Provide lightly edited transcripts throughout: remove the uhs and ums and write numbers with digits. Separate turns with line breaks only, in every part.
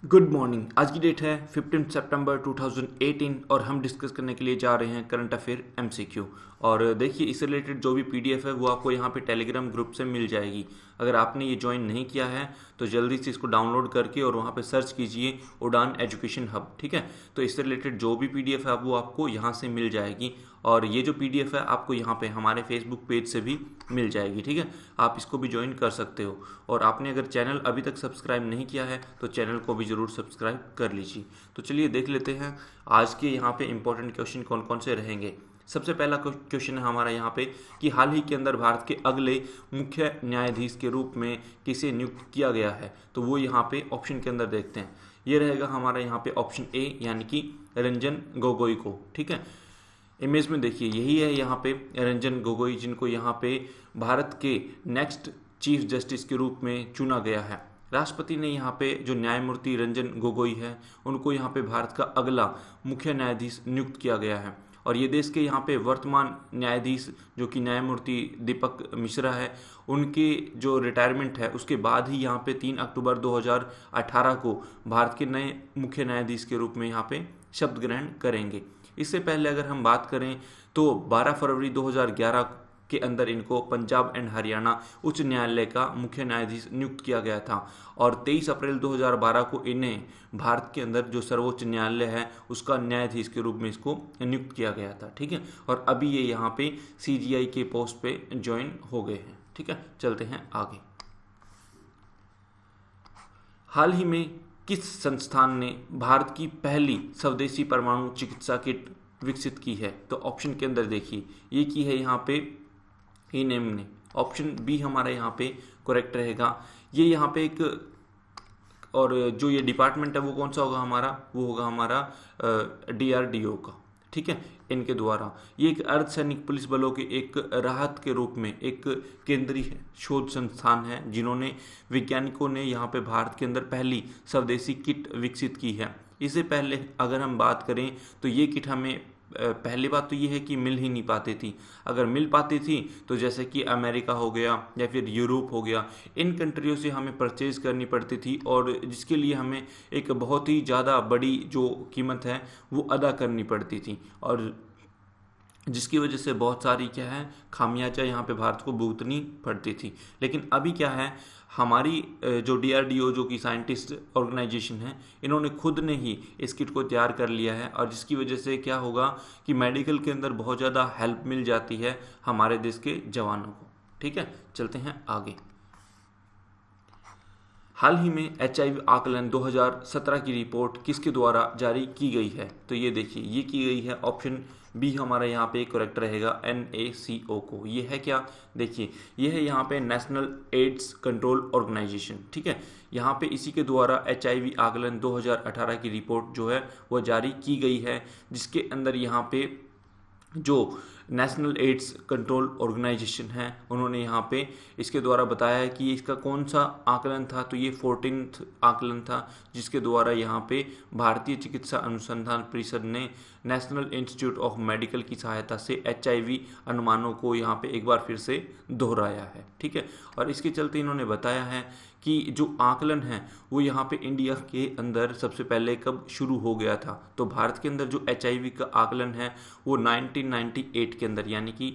Good morning. आज की date है 15 सितंबर 2018 और हम डिस्कस करने के लिए जा रहे हैं करंट अफेयर एमसीक्यू। और देखिए, इससे रिलेटेड जो भी पीडीएफ है वो आपको यहाँ पे टेलीग्राम ग्रुप से मिल जाएगी। अगर आपने ये ज्वाइन नहीं किया है तो जल्दी से इसको डाउनलोड करके और वहाँ पे सर्च कीजिए उड़ान एजुकेशन हब। ठीक है, तो इससे रिलेटेड जो भी पीडीएफ है वो आपको यहाँ से मिल जाएगी। और ये जो पीडीएफ है आपको यहाँ पे हमारे फेसबुक पेज से भी मिल जाएगी। ठीक है, आप इसको भी ज्वाइन कर सकते हो। और आपने अगर चैनल अभी तक सब्सक्राइब नहीं किया है तो चैनल को भी ज़रूर सब्सक्राइब कर लीजिए। तो चलिए देख लेते हैं आज के यहाँ पे इंपॉर्टेंट क्वेश्चन कौन कौन से रहेंगे। सबसे पहला क्वेश्चन है हमारा यहाँ पे कि हाल ही के अंदर भारत के अगले मुख्य न्यायाधीश के रूप में किसे नियुक्त किया गया है। तो वो यहाँ पे ऑप्शन के अंदर देखते हैं। ये रहेगा हमारा यहाँ पे ऑप्शन ए, यानी कि रंजन गोगोई को। ठीक है, इमेज में देखिए यही है यहाँ पे रंजन गोगोई, जिनको यहाँ पे भारत के नेक्स्ट चीफ जस्टिस के रूप में चुना गया है। राष्ट्रपति ने यहाँ पे जो न्यायमूर्ति रंजन गोगोई है उनको यहाँ पे भारत का अगला मुख्य न्यायाधीश नियुक्त किया गया है। और ये देश के यहाँ पे वर्तमान न्यायाधीश जो कि न्यायमूर्ति दीपक मिश्रा है, उनके जो रिटायरमेंट है उसके बाद ही यहाँ पे 3 अक्टूबर 2018 को भारत के नए मुख्य न्यायाधीश के रूप में यहाँ पे शपथ ग्रहण करेंगे। इससे पहले अगर हम बात करें तो 12 फरवरी 2011 के अंदर इनको पंजाब एंड हरियाणा उच्च न्यायालय का मुख्य न्यायाधीश नियुक्त किया गया था। और 23 अप्रैल 2012 को इन्हें भारत के अंदर जो सर्वोच्च न्यायालय है उसका न्यायाधीश के रूप में इसको नियुक्त किया गया था। ठीक है, और अभी ये यहाँ पे सीजीआई के पोस्ट पे ज्वाइन हो गए हैं। ठीक है, चलते हैं आगे। हाल ही में किस संस्थान ने भारत की पहली स्वदेशी परमाणु चिकित्सा किट विकसित की है। तो ऑप्शन के अंदर देखिए ये की है यहाँ पे इनेम ने। ऑप्शन बी हमारा यहाँ पे करेक्ट रहेगा। ये यहाँ पे एक, और जो ये डिपार्टमेंट है वो कौन सा होगा हमारा, वो होगा हमारा डीआरडीओ का। ठीक है, इनके द्वारा ये एक अर्धसैनिक पुलिस बलों के एक राहत के रूप में एक केंद्रीय शोध संस्थान है, जिन्होंने वैज्ञानिकों ने यहाँ पे भारत के अंदर पहली स्वदेशी किट विकसित की है। इससे पहले अगर हम बात करें तो ये किट हमें पहली बात तो ये है कि मिल ही नहीं पाती थी। अगर मिल पाती थी तो जैसे कि अमेरिका हो गया या फिर यूरोप हो गया, इन कंट्रियों से हमें परचेज करनी पड़ती थी और जिसके लिए हमें एक बहुत ही ज़्यादा बड़ी जो कीमत है वो अदा करनी पड़ती थी, और जिसकी वजह से बहुत सारी क्या है खामियाजा यहाँ पे भारत को भुगतनी पड़ती थी। लेकिन अभी क्या है, हमारी जो डीआरडीओ जो कि साइंटिस्ट ऑर्गेनाइजेशन है, इन्होंने खुद ने ही इस किट को तैयार कर लिया है, और जिसकी वजह से क्या होगा कि मेडिकल के अंदर बहुत ज़्यादा हेल्प मिल जाती है हमारे देश के जवानों को। ठीक है, चलते हैं आगे। हाल ही में HIV आकलन 2017 की रिपोर्ट किसके द्वारा जारी की गई है। तो ये देखिए ये की गई है ऑप्शन बी हमारा यहाँ पे करेक्ट रहेगा NACO को। ये है क्या, देखिए ये है यहाँ पे नेशनल एड्स कंट्रोल ऑर्गेनाइजेशन। ठीक है, यहाँ पे इसी के द्वारा HIV आकलन 2018 की रिपोर्ट जो है वो जारी की गई है, जिसके अंदर यहाँ पे जो नेशनल एड्स कंट्रोल ऑर्गेनाइजेशन है उन्होंने यहाँ पे इसके द्वारा बताया है कि इसका कौन सा आकलन था। तो ये 14th आकलन था, जिसके द्वारा यहाँ पे भारतीय चिकित्सा अनुसंधान परिषद ने नेशनल इंस्टीट्यूट ऑफ मेडिकल की सहायता से HIV अनुमानों को यहाँ पे एक बार फिर से दोहराया है। ठीक है, और इसके चलते इन्होंने बताया है कि जो आकलन है वो यहाँ पे इंडिया के अंदर सबसे पहले कब शुरू हो गया था। तो भारत के अंदर जो HIV का आकलन है वो 1998 के अंदर, यानी कि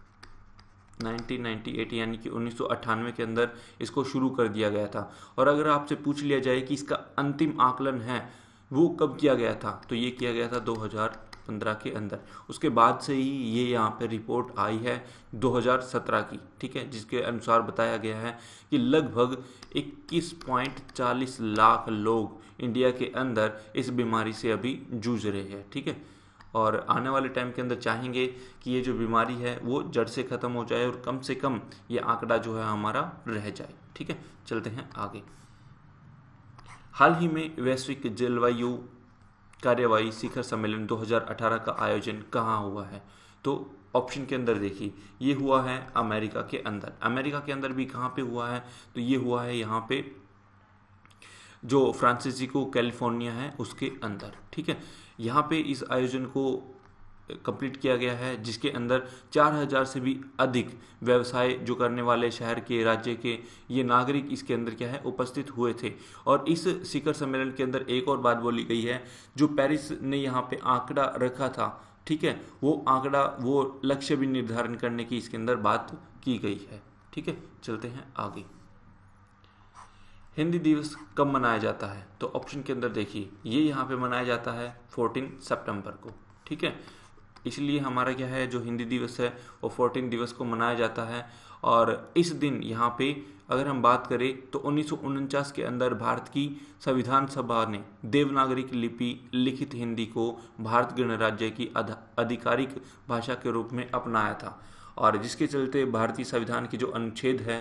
1998 यानी कि 1998 के अंदर इसको शुरू कर दिया गया था। और अगर आपसे पूछ लिया जाए कि इसका अंतिम आकलन है वो कब किया गया था, तो ये किया गया था 2015 के अंदर। उसके बाद से ही ये यहाँ पे रिपोर्ट आई है 2017 की। ठीक है, जिसके अनुसार बताया गया है कि लगभग 21.40 लाख लोग इंडिया के अंदर इस बीमारी से अभी जूझ रहे हैं। ठीक है, और आने वाले टाइम के अंदर चाहेंगे कि ये जो बीमारी है वो जड़ से ख़त्म हो जाए और कम से कम ये आंकड़ा जो है हमारा रह जाए। ठीक है, चलते हैं आगे। हाल ही में वैश्विक जलवायु कार्यवाही शिखर सम्मेलन 2018 का आयोजन कहाँ हुआ है। तो ऑप्शन के अंदर देखिए ये हुआ है अमेरिका के अंदर। अमेरिका के अंदर भी कहाँ पे हुआ है, तो ये हुआ है यहाँ पे जो फ्रांसिस्को कैलिफोर्निया है उसके अंदर। ठीक है, यहाँ पे इस आयोजन को कंप्लीट किया गया है, जिसके अंदर 4000 से भी अधिक व्यवसाय जो करने वाले शहर के, राज्य के ये नागरिक इसके अंदर क्या है उपस्थित हुए थे। और इस शिखर सम्मेलन के अंदर एक और बात बोली गई है, जो पेरिस ने यहाँ पे आंकड़ा रखा था, ठीक है, वो आंकड़ा, वो लक्ष्य भी निर्धारण करने की इसके अंदर बात की गई है। ठीक है, चलते हैं आगे। हिंदी दिवस कब मनाया जाता है? तो ऑप्शन के अंदर देखिए, ये यहाँ पे मनाया जाता है 14 सितंबर को। ठीक है, इसलिए हमारा क्या है जो हिंदी दिवस है वो 14 दिवस को मनाया जाता है। और इस दिन यहाँ पे अगर हम बात करें तो 1949 के अंदर भारत की संविधान सभा ने देवनागरी लिपि लिखित हिंदी को भारत गणराज्य की आधिकारिक भाषा के रूप में अपनाया था, और जिसके चलते भारतीय संविधान की जो अनुच्छेद है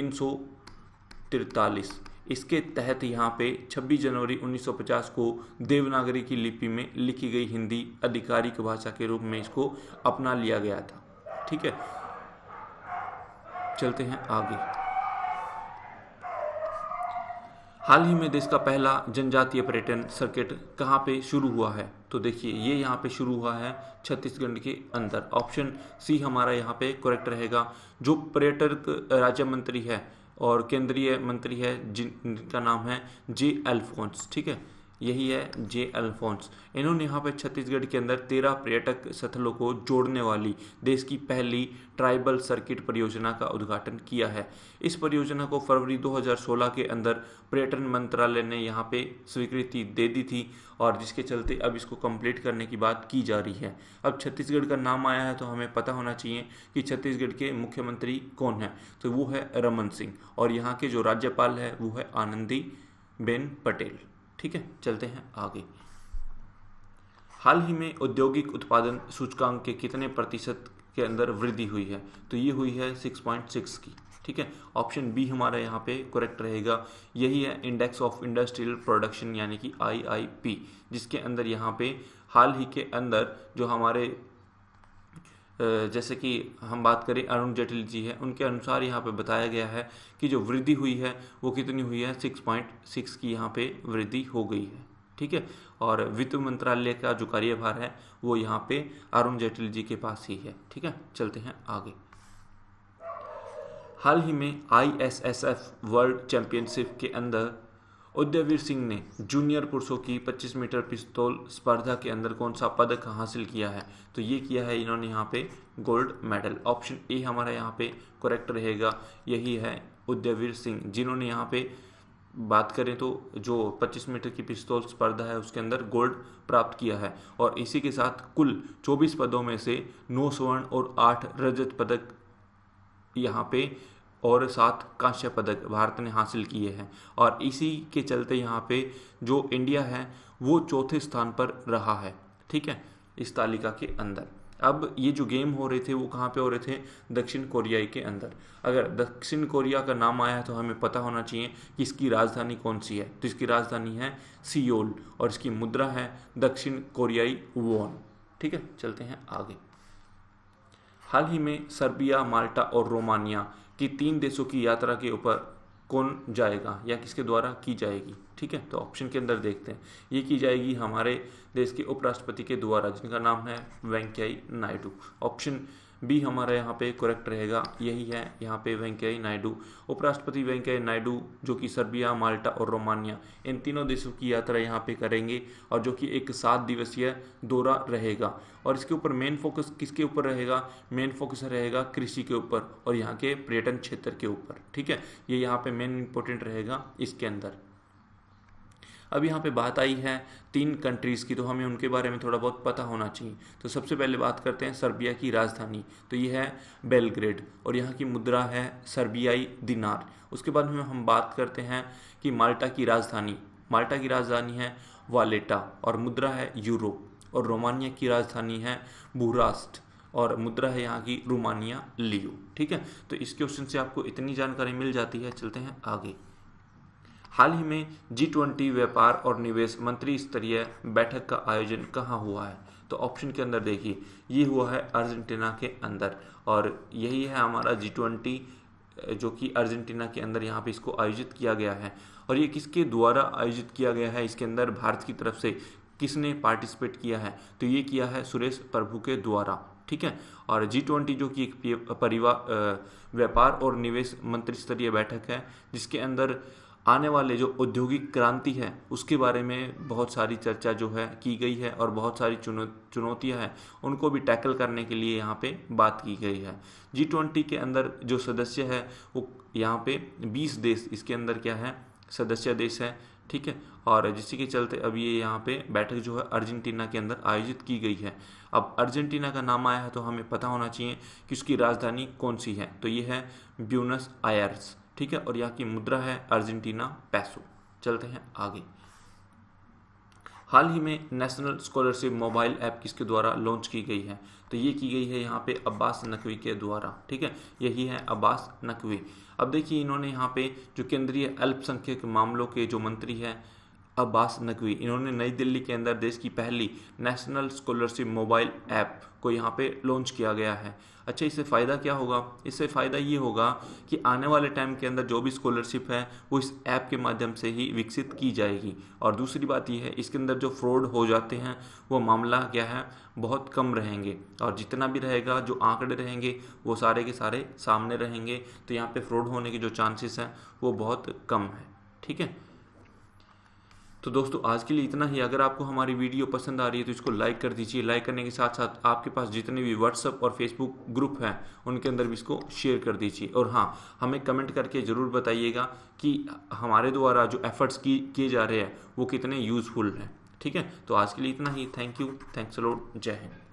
343, इसके तहत यहाँ पे 26 जनवरी 1950 को देवनागरी की लिपि में लिखी गई हिंदी आधिकारिक भाषा के रूप में इसको अपना लिया गया था। ठीक है, चलते हैं आगे। हाल ही में देश का पहला जनजातीय पर्यटन सर्किट कहाँ पे शुरू हुआ है? तो देखिए, ये यहाँ पे शुरू हुआ है छत्तीसगढ़ के अंदर। ऑप्शन सी हमारा यहाँ पे करेक्ट रहेगा। जो पर्यटन राज्य मंत्री है और केंद्रीय मंत्री है जिनका नाम है जे अल्फोंस, ठीक है, यही है जे अल्फोंस। इन्होंने यहाँ पे छत्तीसगढ़ के अंदर 13 पर्यटक स्थलों को जोड़ने वाली देश की पहली ट्राइबल सर्किट परियोजना का उद्घाटन किया है। इस परियोजना को फरवरी 2016 के अंदर पर्यटन मंत्रालय ने यहाँ पे स्वीकृति दे दी थी, और जिसके चलते अब इसको कंप्लीट करने की बात की जा रही है। अब छत्तीसगढ़ का नाम आया है तो हमें पता होना चाहिए कि छत्तीसगढ़ के मुख्यमंत्री कौन है, तो वो है रमन सिंह, और यहाँ के जो राज्यपाल है वो है आनंदीबेन पटेल। ठीक है, चलते हैं आगे। हाल ही में औद्योगिक उत्पादन सूचकांक के कितने प्रतिशत के अंदर वृद्धि हुई है? तो ये हुई है 6.6 की। ठीक है, ऑप्शन बी हमारा यहाँ पे करेक्ट रहेगा। यही है इंडेक्स ऑफ इंडस्ट्रियल प्रोडक्शन यानी कि IIP, जिसके अंदर यहाँ पे हाल ही के अंदर जो हमारे जैसे कि हम बात करें अरुण जेटली जी है, उनके अनुसार यहाँ पे बताया गया है कि जो वृद्धि हुई है वो कितनी हुई है, 6.6 की यहाँ पे वृद्धि हो गई है। ठीक है, और वित्त मंत्रालय का जो कार्यभार है वो यहाँ पे अरुण जेटली जी के पास ही है। ठीक है, चलते हैं आगे। हाल ही में ISSF वर्ल्ड चैंपियनशिप के अंदर उदयवीर सिंह ने जूनियर पुरुषों की 25 मीटर पिस्तौल स्पर्धा के अंदर कौन सा पदक हासिल किया है? तो ये किया है इन्होंने यहाँ पे गोल्ड मेडल। ऑप्शन ए हमारा यहाँ पे करेक्ट रहेगा। यही है उदयवीर सिंह, जिन्होंने यहाँ पे बात करें तो जो 25 मीटर की पिस्तौल स्पर्धा है उसके अंदर गोल्ड प्राप्त किया है, और इसी के साथ कुल 24 पदों में से 9 स्वर्ण और 8 रजत पदक यहाँ पे और 7 कांस्य पदक भारत ने हासिल किए हैं, और इसी के चलते यहाँ पे जो इंडिया है वो चौथे स्थान पर रहा है। ठीक है, इस तालिका के अंदर। अब ये जो गेम हो रहे थे वो कहाँ पे हो रहे थे? दक्षिण कोरियाई के अंदर। अगर दक्षिण कोरिया का नाम आया है तो हमें पता होना चाहिए कि इसकी राजधानी कौन सी है। तो इसकी राजधानी है सियोल, और इसकी मुद्रा है दक्षिण कोरियाई वॉन। ठीक है, चलते हैं आगे। हाल ही में सर्बिया, माल्टा और रोमानिया की 3 देशों की यात्रा के ऊपर कौन जाएगा या किसके द्वारा की जाएगी? ठीक है, तो ऑप्शन के अंदर देखते हैं। ये की जाएगी हमारे देश के उपराष्ट्रपति के द्वारा, जिनका नाम है वेंकैया नायडू। ऑप्शन बी हमारा यहाँ पे करेक्ट रहेगा। यही है यहाँ पे वेंकैया नायडू। उपराष्ट्रपति वेंकैया नायडू जो कि सर्बिया, माल्टा और रोमानिया इन तीनों देशों की यात्रा यहाँ पे करेंगे, और जो कि एक 7 दिवसीय दौरा रहेगा। और इसके ऊपर मेन फोकस किसके ऊपर रहेगा? मेन फोकस रहेगा कृषि के ऊपर और यहाँ के पर्यटन क्षेत्र के ऊपर। ठीक है, ये यहाँ पे मेन इंपॉर्टेंट रहेगा इसके अंदर। अब यहाँ पे बात आई है 3 कंट्रीज़ की, तो हमें उनके बारे में थोड़ा बहुत पता होना चाहिए। तो सबसे पहले बात करते हैं सर्बिया की राजधानी, तो ये है बेलग्रेड, और यहाँ की मुद्रा है सर्बियाई दिनार। उसके बाद में हम बात करते हैं कि माल्टा की राजधानी है वालेटा, और मुद्रा है यूरो। और रोमानिया की राजधानी है बुरास्ट, और मुद्रा है यहाँ की रोमानिया लियो। ठीक है, तो इस क्वेश्चन से आपको इतनी जानकारी मिल जाती है। चलते हैं आगे। हाल ही में G20 व्यापार और निवेश मंत्री स्तरीय बैठक का आयोजन कहाँ हुआ है? तो ऑप्शन के अंदर देखिए, ये हुआ है अर्जेंटीना के अंदर, और यही है हमारा G20 जो कि अर्जेंटीना के अंदर यहाँ पे इसको आयोजित किया गया है। और ये किसके द्वारा आयोजित किया गया है? इसके अंदर भारत की तरफ से किसने पार्टिसिपेट किया है, तो ये किया है सुरेश प्रभु के द्वारा, ठीक है। और G20 जो कि एक व्यापार और निवेश मंत्री स्तरीय बैठक है, जिसके अंदर आने वाले जो औद्योगिक क्रांति है उसके बारे में बहुत सारी चर्चा जो है की गई है और बहुत सारी चुनौतियां हैं उनको भी टैकल करने के लिए यहाँ पे बात की गई है। G20 के अंदर जो सदस्य है वो यहाँ पे 20 देश इसके अंदर क्या है, सदस्य देश है, ठीक है। और जिसके चलते अब ये यहाँ पे बैठक जो है अर्जेंटीना के अंदर आयोजित की गई है। अब अर्जेंटीना का नाम आया है तो हमें पता होना चाहिए कि उसकी राजधानी कौन सी है, तो ये है ब्यूनस आयर्स, ठीक है। और यहाँ की मुद्रा है अर्जेंटीना पैसो। चलते हैं आगे। हाल ही में नेशनल स्कॉलरशिप मोबाइल ऐप किसके द्वारा लॉन्च की गई है, तो ये की गई है यहाँ पे अब्बास नकवी के द्वारा, ठीक है। यही है अब्बास नकवी। अब देखिए इन्होंने यहाँ पे जो केंद्रीय अल्पसंख्यक मामलों के जो मंत्री हैं अब्बास नकवी, इन्होंने नई दिल्ली के अंदर देश की पहली नेशनल स्कॉलरशिप मोबाइल ऐप को यहाँ पे लॉन्च किया गया है। अच्छा, इससे फ़ायदा क्या होगा, इससे फ़ायदा ये होगा कि आने वाले टाइम के अंदर जो भी स्कॉलरशिप है वो इस ऐप के माध्यम से ही विकसित की जाएगी। और दूसरी बात ये है इसके अंदर जो फ्रॉड हो जाते हैं वो मामला क्या है, बहुत कम रहेंगे, और जितना भी रहेगा जो आंकड़े रहेंगे वो सारे के सारे सामने रहेंगे, तो यहाँ पे फ्रॉड होने के जो चांसेस हैं वो बहुत कम है, ठीक है। तो दोस्तों आज के लिए इतना ही। अगर आपको हमारी वीडियो पसंद आ रही है तो इसको लाइक कर दीजिए। लाइक करने के साथ साथ आपके पास जितने भी व्हाट्सएप और फेसबुक ग्रुप हैं उनके अंदर भी इसको शेयर कर दीजिए। और हाँ, हमें कमेंट करके ज़रूर बताइएगा कि हमारे द्वारा जो एफर्ट्स किए जा रहे हैं वो कितने यूज़फुल हैं, ठीक है। तो आज के लिए इतना ही। Thank you, thanks a lot, जय हिंद।